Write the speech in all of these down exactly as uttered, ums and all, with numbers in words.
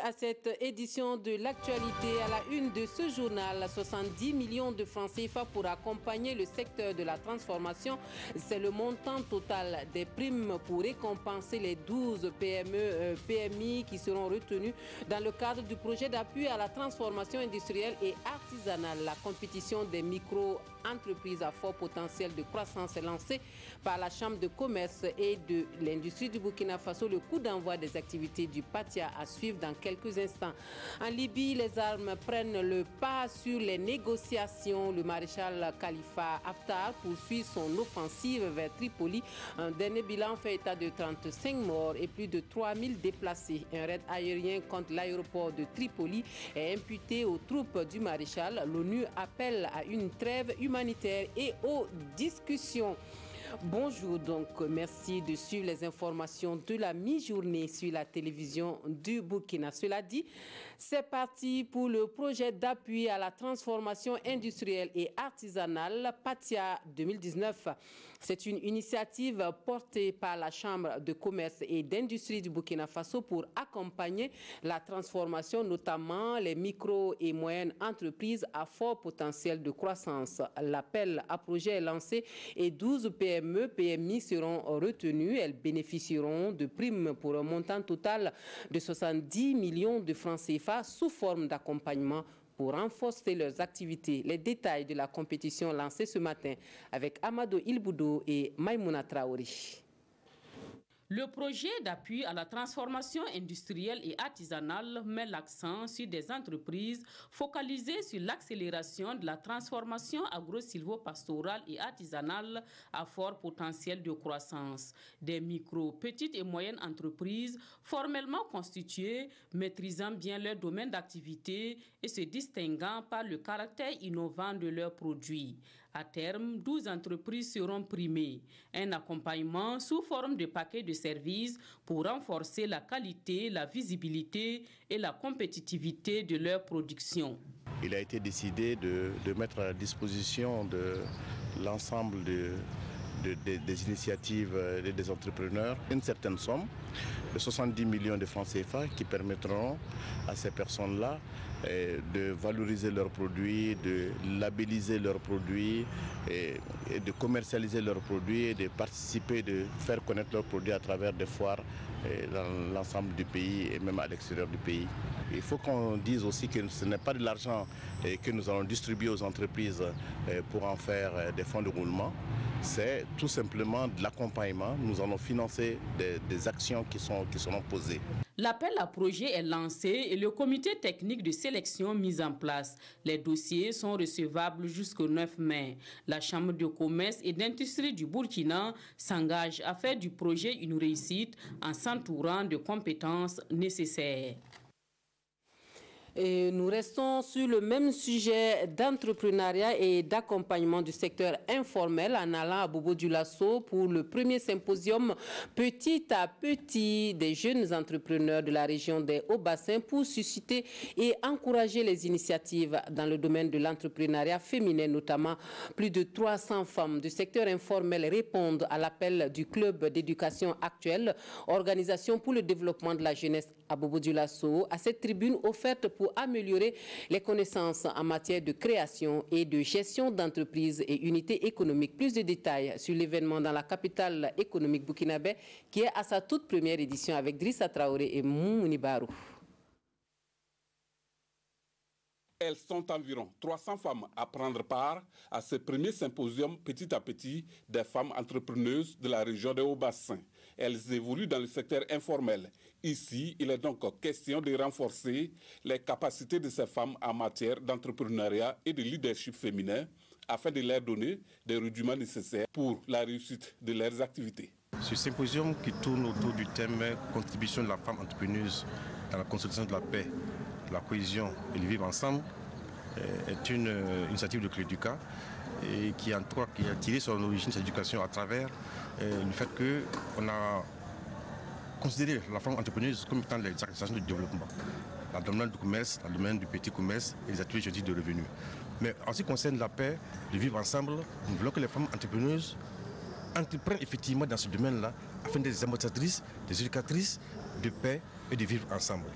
à cette édition de l'actualité. À la une de ce journal, soixante-dix millions de francs C F A pour accompagner le secteur de la transformation. C'est le montant total des primes pour récompenser les douze P M E, P M I qui seront retenus dans le cadre du projet d'appui à la transformation industrielle et artisanale. La compétition des micro-entreprises à fort potentiel de croissance est lancée par la Chambre de commerce et de l'industrie du Burkina Faso. Le coup d'envoi des activités du Patia à suivre dans quelques instants. En Libye, les armes prennent le pas sur les négociations. Le maréchal Khalifa Haftar poursuit son offensive vers Tripoli. Un dernier bilan fait état de trente-cinq morts et plus de trois mille déplacés. Un raid aérien contre l'aéroport de Tripoli est imputé aux troupes du maréchal. L'ONU appelle à une trêve humanitaire et aux discussions. Bonjour, donc merci de suivre les informations de la mi-journée sur la télévision du Burkina. Cela dit, c'est parti pour le projet d'appui à la transformation industrielle et artisanale Patia deux mille dix-neuf. C'est une initiative portée par la Chambre de commerce et d'industrie du Burkina Faso pour accompagner la transformation, notamment les micro et moyennes entreprises à fort potentiel de croissance. L'appel à projet est lancé et douze P M E, P M I seront retenus. Elles bénéficieront de primes pour un montant total de soixante-dix millions de francs C F A sous forme d'accompagnement pour renforcer leurs activités. Les détails de la compétition lancée ce matin avec Amado Ilboudo et Maïmouna Traoré. Le projet d'appui à la transformation industrielle et artisanale met l'accent sur des entreprises focalisées sur l'accélération de la transformation agro-silvopastorale et artisanale à fort potentiel de croissance. Des micro, petites et moyennes entreprises formellement constituées, maîtrisant bien leur domaine d'activité et se distinguant par le caractère innovant de leurs produits. À terme, douze entreprises seront primées. Un accompagnement sous forme de paquets de services pour renforcer la qualité, la visibilité et la compétitivité de leur production. Il a été décidé de, de mettre à la disposition de l'ensemble de, de, de, des initiatives et des entrepreneurs une certaine somme de soixante-dix millions de francs C F A qui permettront à ces personnes-là de valoriser leurs produits, de labelliser leurs produits et, et de commercialiser leurs produits et de participer, de faire connaître leurs produits à travers des foires dans l'ensemble du pays et même à l'extérieur du pays. Il faut qu'on dise aussi que ce n'est pas de l'argent que nous allons distribuer aux entreprises pour en faire des fonds de roulement. C'est tout simplement de l'accompagnement. Nous allons financer des, des actions qui, sont, qui seront posées. L'appel à projet est lancé et le comité technique de sélection mis en place. Les dossiers sont recevables jusqu'au neuf mai. La Chambre de commerce et d'industrie du Burkina s'engage à faire du projet une réussite en s'entourant de compétences nécessaires. Et nous restons sur le même sujet d'entrepreneuriat et d'accompagnement du secteur informel en allant à Bobo-Dioulasso pour le premier symposium petit à petit des jeunes entrepreneurs de la région des Hauts-Bassins pour susciter et encourager les initiatives dans le domaine de l'entrepreneuriat féminin, notamment plus de trois cents femmes du secteur informel répondent à l'appel du club d'éducation actuel, organisation pour le développement de la jeunesse à Bobo-Dioulasso, à cette tribune offerte pour pour améliorer les connaissances en matière de création et de gestion d'entreprises et unités économiques. Plus de détails sur l'événement dans la capitale économique burkinabé qui est à sa toute première édition avec Drissa Traoré et Moumouni Barou. Elles sont environ trois cents femmes à prendre part à ce premier symposium petit à petit des femmes entrepreneuses de la région des Hauts-Bassins. Elles évoluent dans le secteur informel. Ici, il est donc question de renforcer les capacités de ces femmes en matière d'entrepreneuriat et de leadership féminin afin de leur donner des rudiments nécessaires pour la réussite de leurs activités. Ce symposium qui tourne autour du thème « Contribution de la femme entrepreneuse dans la consolidation de la paix, la cohésion et le vivre ensemble » est une initiative de Cléduca et qui, en trois, qui a tiré son origine, cette éducation à travers euh, le fait qu'on a considéré la femme entrepreneuse comme étant les organisations de développement, dans le domaine du commerce, dans le domaine du petit commerce et les activités juridiques de revenus. Mais en ce qui concerne la paix, le vivre ensemble, nous voulons que les femmes entrepreneuses entreprennent effectivement dans ce domaine-là afin d'être des ambassadrices, des éducatrices de paix et de vivre ensemble.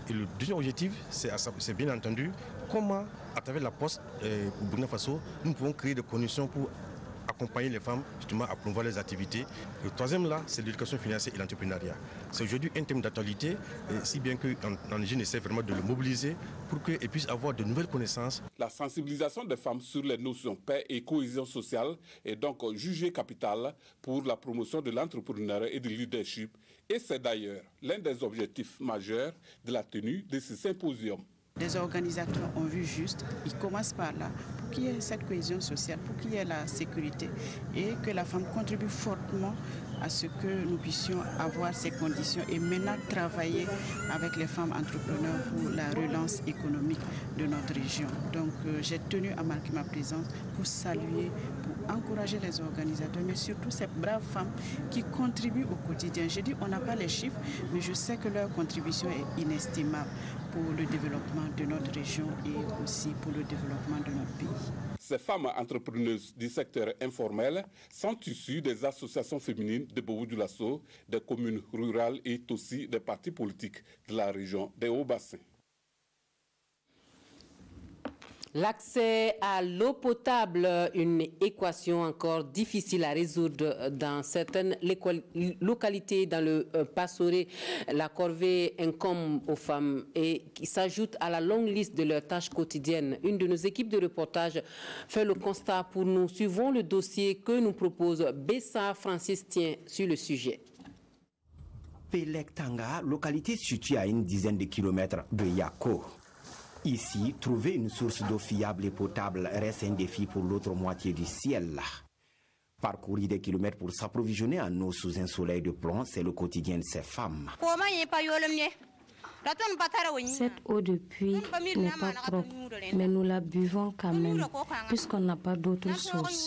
Et le deuxième objectif, c'est bien entendu comment, à travers la Poste euh, au Burkina Faso, nous pouvons créer des conditions pour accompagner les femmes justement à promouvoir les activités. Le troisième là, c'est l'éducation financière et l'entrepreneuriat. C'est aujourd'hui un thème d'actualité, si bien que l'O N G essaie vraiment de le mobiliser pour qu'elles puissent avoir de nouvelles connaissances. La sensibilisation des femmes sur les notions paix et cohésion sociale est donc jugée capitale pour la promotion de l'entrepreneuriat et du leadership. Et c'est d'ailleurs l'un des objectifs majeurs de la tenue de ce symposium. Les organisateurs ont vu juste, ils commencent par là, pour qu'il y ait cette cohésion sociale, pour qu'il y ait la sécurité et que la femme contribue fortement à ce que nous puissions avoir ces conditions et maintenant travailler avec les femmes entrepreneurs pour la relance économique de notre région. Donc euh, j'ai tenu à marquer ma présence pour saluer, pour encourager les organisateurs, mais surtout ces braves femmes qui contribuent au quotidien. J'ai dit on n'a pas les chiffres, mais je sais que leur contribution est inestimable pour le développement de notre région et aussi pour le développement de notre pays. Ces femmes entrepreneuses du secteur informel sont issues des associations féminines de Bobo-Dioulasso, des communes rurales et aussi des partis politiques de la région des Hauts-Bassins. L'accès à l'eau potable, une équation encore difficile à résoudre dans certaines localités dans le Passoré. La corvée incombe aux femmes et qui s'ajoute à la longue liste de leurs tâches quotidiennes. Une de nos équipes de reportage fait le constat pour nous. Suivons le dossier que nous propose Bessa Francis Tien sur le sujet. Pelek Tanga, localité située à une dizaine de kilomètres de Yako. Ici, trouver une source d'eau fiable et potable reste un défi pour l'autre moitié du ciel. Parcourir des kilomètres pour s'approvisionner en eau sous un soleil de plomb, c'est le quotidien de ces femmes. Cette eau de pluie n'est pas propre, mais nous la buvons quand même, puisqu'on n'a pas d'autre source.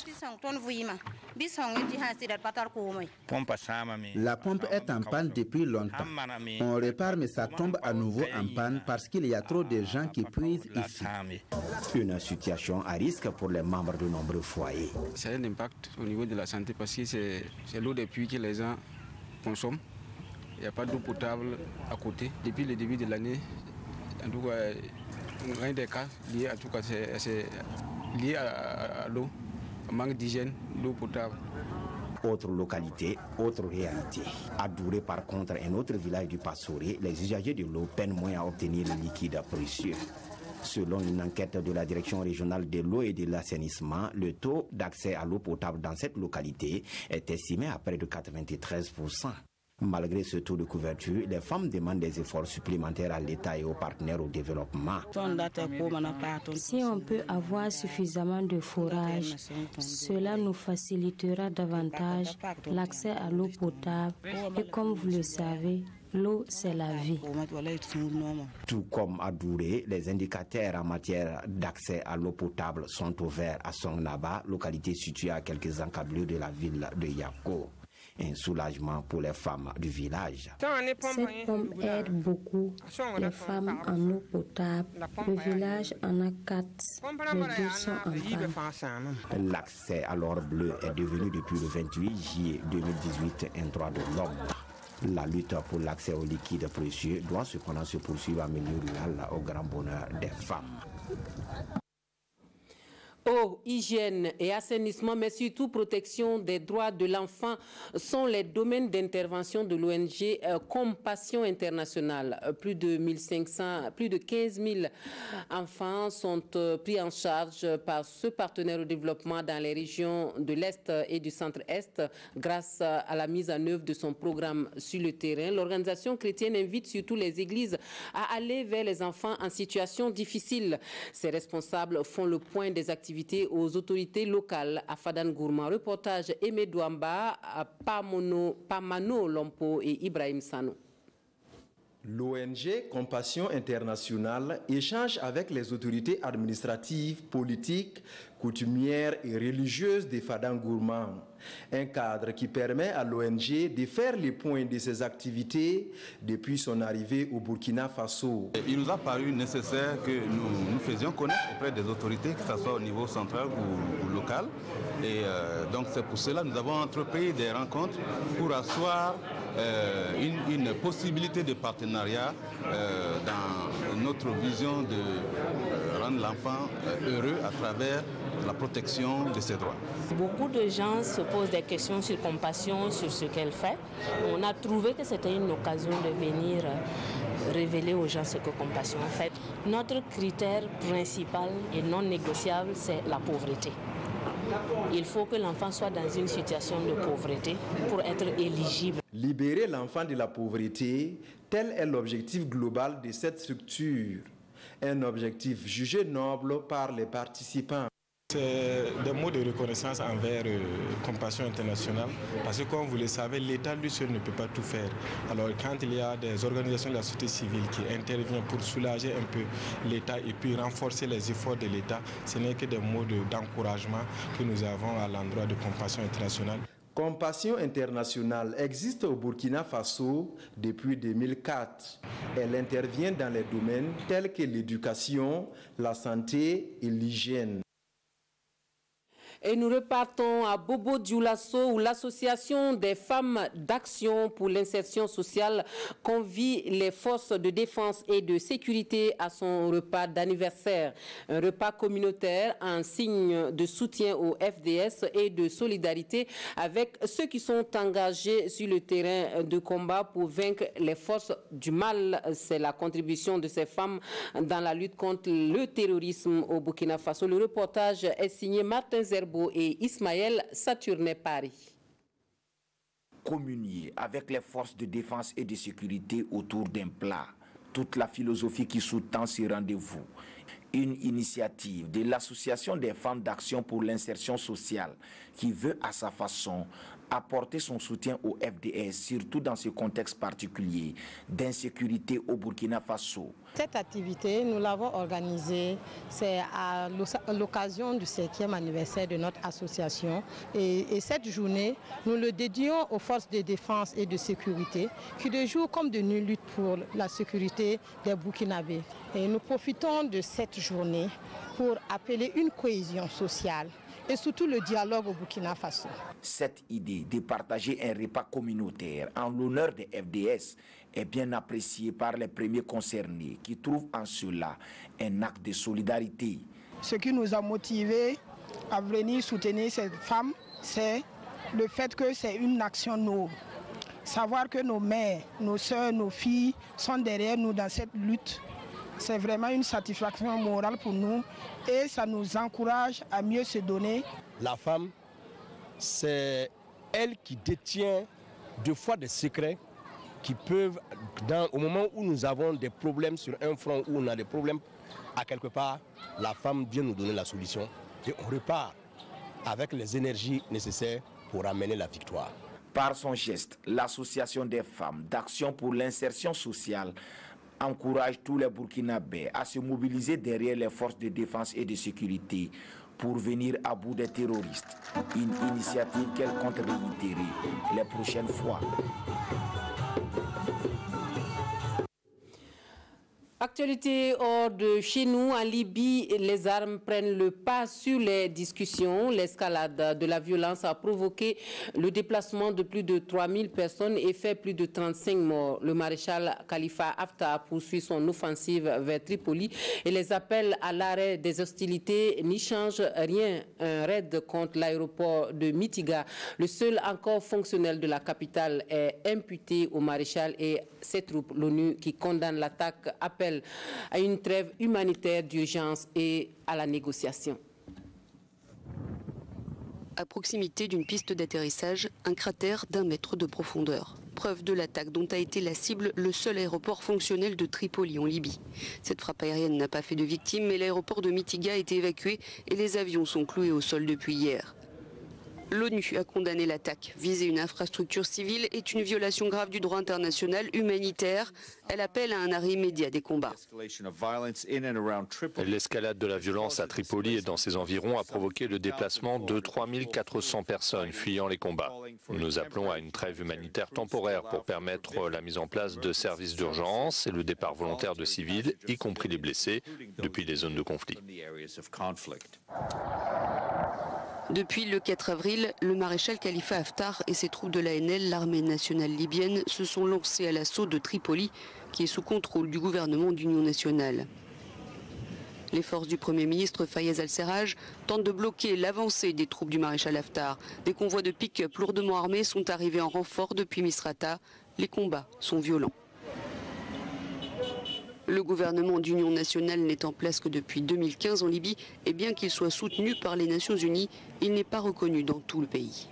La pompe est en panne depuis longtemps. On répare, mais ça tombe à nouveau en panne parce qu'il y a trop de gens qui puisent ici. Une situation à risque pour les membres de nombreux foyers. C'est un impact au niveau de la santé parce que c'est l'eau de pluie que les gens consomment. Il n'y a pas d'eau potable à côté. Depuis le début de l'année, en tout cas, un des cas liés à tout cas, c'est lié à, à l'eau, au manque d'hygiène, d'eau potable. Autre localité, autre réalité. À Douré, par contre, un autre village du Passoré, les usagers de l'eau peinent moins à obtenir le liquide précieux. Selon une enquête de la Direction régionale de l'eau et de l'assainissement, le taux d'accès à l'eau potable dans cette localité est estimé à près de quatre-vingt-treize pour cent. Malgré ce taux de couverture, les femmes demandent des efforts supplémentaires à l'État et aux partenaires au développement. Si on peut avoir suffisamment de fourrage, cela nous facilitera davantage l'accès à l'eau potable. Et comme vous le savez, l'eau, c'est la vie. Tout comme à Douré, les indicateurs en matière d'accès à l'eau potable sont au vert à Songnaba, localité située à quelques encablures de la ville de Yako. Un soulagement pour les femmes du village. Cette pompe aide beaucoup les femmes en eau potable. Le village en a quatre. Les deux sont en panne. L'accès à l'or bleu est devenu depuis le vingt-huit juillet deux mille dix-huit un droit de l'homme. La lutte pour l'accès aux liquides précieux doit cependant se poursuivre en milieu rural au grand bonheur des femmes. Eau, hygiène et assainissement, mais surtout protection des droits de l'enfant sont les domaines d'intervention de l'O N G euh, Compassion Internationale. Euh, plus de mille cinq cents, plus de quinze mille enfants sont euh, pris en charge par ce partenaire au développement dans les régions de l'Est et du Centre-Est grâce à la mise en œuvre de son programme sur le terrain. L'organisation chrétienne invite surtout les églises à aller vers les enfants en situation difficile. Ses responsables font le point des activités aux autorités locales à Fadan Gourma. Reportage Aimé Douamba, Pamono, Pamano Lompo et Ibrahim Sano. L'O N G Compassion Internationale échange avec les autorités administratives, politiques, coutumières et religieuses de Fadan Gourma. Un cadre qui permet à l'O N G de faire le point de ses activités depuis son arrivée au Burkina Faso. Il nous a paru nécessaire que nous nous faisions connaître auprès des autorités, que ce soit au niveau central ou, ou local. Et euh, donc c'est pour cela que nous avons entrepris des rencontres pour asseoir euh, une, une possibilité de partenariat euh, dans notre vision de euh, rendre l'enfant euh, heureux à travers la protection de ses droits. Beaucoup de gens se posent des questions sur Compassion, sur ce qu'elle fait. On a trouvé que c'était une occasion de venir révéler aux gens ce que Compassion fait. Notre critère principal et non négociable, c'est la pauvreté. Il faut que l'enfant soit dans une situation de pauvreté pour être éligible. Libérer l'enfant de la pauvreté, tel est l'objectif global de cette structure. Un objectif jugé noble par les participants. C'est des mots de reconnaissance envers euh, Compassion Internationale, parce que comme vous le savez, l'État lui seul ne peut pas tout faire. Alors quand il y a des organisations de la société civile qui interviennent pour soulager un peu l'État et puis renforcer les efforts de l'État, ce n'est que des mots de, d'encouragement que nous avons à l'endroit de Compassion Internationale. Compassion Internationale existe au Burkina Faso depuis deux mille quatre. Elle intervient dans les domaines tels que l'éducation, la santé et l'hygiène. Et nous repartons à Bobo Dioulasso où l'association des femmes d'action pour l'insertion sociale convie les forces de défense et de sécurité à son repas d'anniversaire. Un repas communautaire en signe de soutien au F D S et de solidarité avec ceux qui sont engagés sur le terrain de combat pour vaincre les forces du mal. C'est la contribution de ces femmes dans la lutte contre le terrorisme au Burkina Faso. Le reportage est signé Martin Zerbo et Ismaël Saturné Paris. Communier avec les forces de défense et de sécurité autour d'un plat. Toute la philosophie qui sous-tend ce rendez-vous. Une initiative de l'Association des femmes d'action pour l'insertion sociale qui veut à sa façon apporter son soutien au F D S, surtout dans ce contexte particulier d'insécurité au Burkina Faso. Cette activité, nous l'avons organisée, c'est à l'occasion du septième anniversaire de notre association. Et, et cette journée, nous le dédions aux forces de défense et de sécurité qui de jour comme de nuit luttent pour la sécurité des Burkinabés. Et nous profitons de cette journée pour appeler une cohésion sociale et surtout le dialogue au Burkina Faso. Cette idée de partager un repas communautaire en l'honneur des F D S est bien appréciée par les premiers concernés qui trouvent en cela un acte de solidarité. Ce qui nous a motivés à venir soutenir cette femme, c'est le fait que c'est une action noble. Savoir que nos mères, nos sœurs, nos filles sont derrière nous dans cette lutte, c'est vraiment une satisfaction morale pour nous et ça nous encourage à mieux se donner. La femme, c'est elle qui détient deux fois des secrets qui peuvent, dans, au moment où nous avons des problèmes sur un front, où on a des problèmes à quelque part, la femme vient nous donner la solution et on repart avec les énergies nécessaires pour amener la victoire. Par son geste, l'Association des femmes d'action pour l'insertion sociale encourage tous les Burkinabés à se mobiliser derrière les forces de défense et de sécurité pour venir à bout des terroristes. Une initiative qu'elle compte réitérer les prochaines fois. Actualité hors de chez nous, en Libye, les armes prennent le pas sur les discussions. L'escalade de la violence a provoqué le déplacement de plus de trois mille personnes et fait plus de trente-cinq morts. Le maréchal Khalifa Haftar poursuit son offensive vers Tripoli et les appels à l'arrêt des hostilités n'y changent rien. Un raid contre l'aéroport de Mitiga, le seul encore fonctionnel de la capitale, est imputé au maréchal et ses troupes. L'ONU qui condamne l'attaque appelle à une trêve humanitaire d'urgence et à la négociation. À proximité d'une piste d'atterrissage, un cratère d'un mètre de profondeur. Preuve de l'attaque dont a été la cible le seul aéroport fonctionnel de Tripoli en Libye. Cette frappe aérienne n'a pas fait de victimes, mais l'aéroport de Mitiga a été évacué et les avions sont cloués au sol depuis hier. L'ONU a condamné l'attaque. Viser une infrastructure civile est une violation grave du droit international humanitaire. Elle appelle à un arrêt immédiat des combats. L'escalade de la violence à Tripoli et dans ses environs a provoqué le déplacement de trois mille quatre cents personnes fuyant les combats. Nous appelons à une trêve humanitaire temporaire pour permettre la mise en place de services d'urgence et le départ volontaire de civils, y compris les blessés, depuis les zones de conflit. Depuis le quatre avril, le maréchal Khalifa Haftar et ses troupes de l'A N L, l'armée nationale libyenne, se sont lancés à l'assaut de Tripoli, qui est sous contrôle du gouvernement d'union nationale. Les forces du Premier ministre Fayez al-Serraj tentent de bloquer l'avancée des troupes du maréchal Haftar. Des convois de pick-up lourdement armés sont arrivés en renfort depuis Misrata. Les combats sont violents. Le gouvernement d'union nationale n'est en place que depuis deux mille quinze en Libye et bien qu'il soit soutenu par les Nations Unies, il n'est pas reconnu dans tout le pays.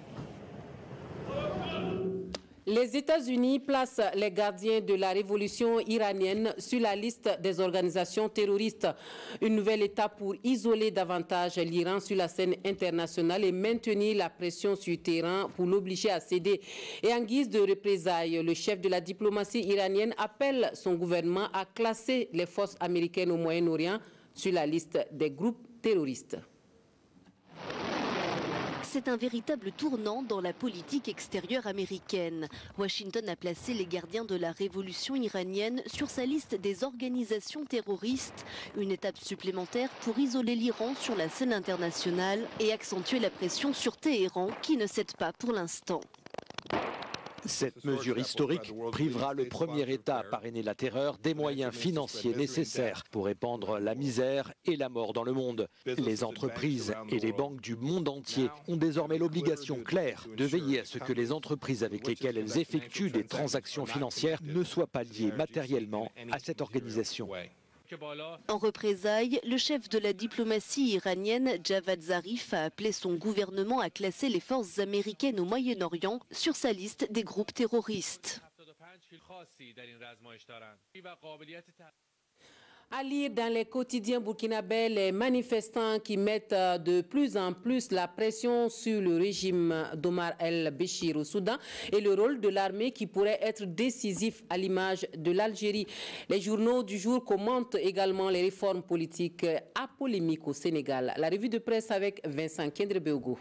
Les États-Unis placent les gardiens de la révolution iranienne sur la liste des organisations terroristes. Une nouvelle étape pour isoler davantage l'Iran sur la scène internationale et maintenir la pression sur Téhéran pour l'obliger à céder. Et en guise de représailles, le chef de la diplomatie iranienne appelle son gouvernement à classer les forces américaines au Moyen-Orient sur la liste des groupes terroristes. C'est un véritable tournant dans la politique extérieure américaine. Washington a placé les gardiens de la révolution iranienne sur sa liste des organisations terroristes, une étape supplémentaire pour isoler l'Iran sur la scène internationale et accentuer la pression sur Téhéran qui ne cède pas pour l'instant. Cette mesure historique privera le premier État à parrainer la terreur des moyens financiers nécessaires pour répandre la misère et la mort dans le monde. Les entreprises et les banques du monde entier ont désormais l'obligation claire de veiller à ce que les entreprises avec lesquelles elles effectuent des transactions financières ne soient pas liées matériellement à cette organisation. En représailles, le chef de la diplomatie iranienne, Javad Zarif, a appelé son gouvernement à classer les forces américaines au Moyen-Orient sur sa liste des groupes terroristes. À lire dans les quotidiens burkinabés, les manifestants qui mettent de plus en plus la pression sur le régime d'Omar el-Béchir au Soudan et le rôle de l'armée qui pourrait être décisif à l'image de l'Algérie. Les journaux du jour commentent également les réformes politiques à polémique au Sénégal. La revue de presse avec Vincent Kendrebeogo.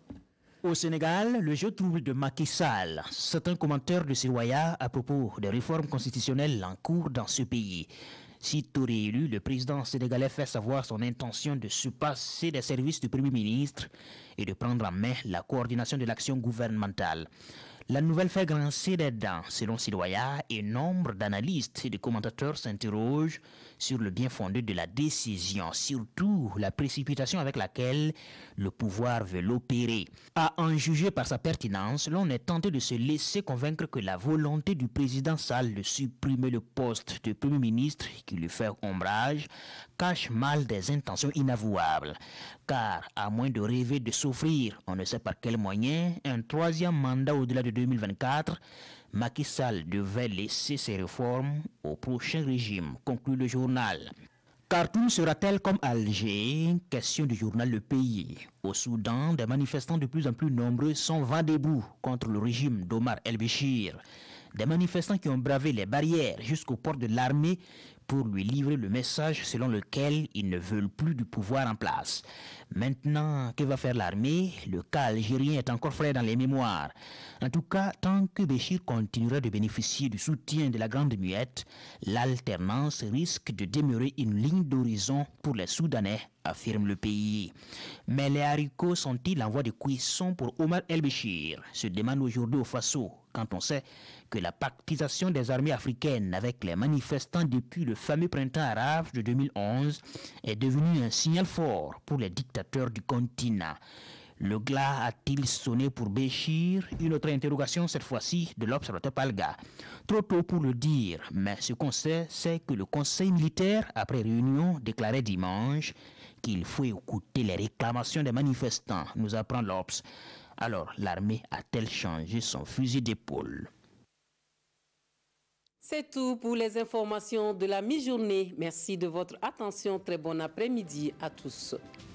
Au Sénégal, le jeu trouble de Macky Sall. C'est un commentaire de Sirwaya à propos des réformes constitutionnelles en cours dans ce pays. Sitôt réélu, le président sénégalais fait savoir son intention de se passer des services du Premier ministre et de prendre en main la coordination de l'action gouvernementale. La nouvelle fait grincer des dents, selon Sidoya, et nombre d'analystes et de commentateurs s'interrogent sur le bien fondé de la décision, surtout la précipitation avec laquelle le pouvoir veut l'opérer. À en juger par sa pertinence, l'on est tenté de se laisser convaincre que la volonté du président Sall de supprimer le poste de Premier ministre qui lui fait ombrage cache mal des intentions inavouables. Car, à moins de rêver de s'offrir, on ne sait par quel moyen, un troisième mandat au-delà de deux mille vingt-quatre, Macky Sall devait laisser ses réformes au prochain régime, conclut le journal. Khartoum sera-t-elle comme Alger? Question du journal Le Pays. Au Soudan, des manifestants de plus en plus nombreux sont vent debout contre le régime d'Omar el-Béchir. Des manifestants qui ont bravé les barrières jusqu'aux portes de l'armée pour lui livrer le message selon lequel ils ne veulent plus du pouvoir en place. Maintenant, que va faire l'armée? Le cas algérien est encore frais dans les mémoires. En tout cas, tant que Béchir continuera de bénéficier du soutien de la Grande Muette, l'alternance risque de demeurer une ligne d'horizon pour les Soudanais, affirme le pays. Mais les haricots sont-ils en voie de cuisson pour Omar el-Béchir? Se demande aujourd'hui au Faso, quand on sait que la pactisation des armées africaines avec les manifestants depuis le fameux printemps arabe de deux mille onze est devenue un signal fort pour les dictateurs du continent. Le glas a-t-il sonné pour Béchir? Une autre interrogation, cette fois-ci, de l'observateur Palga. Trop tôt pour le dire, mais ce qu'on sait, c'est que le Conseil militaire, après réunion, déclarait dimanche qu'il faut écouter les réclamations des manifestants, nous apprend l'Obs. Alors, l'armée a-t-elle changé son fusil d'épaule? C'est tout pour les informations de la mi-journée. Merci de votre attention. Très bon après-midi à tous.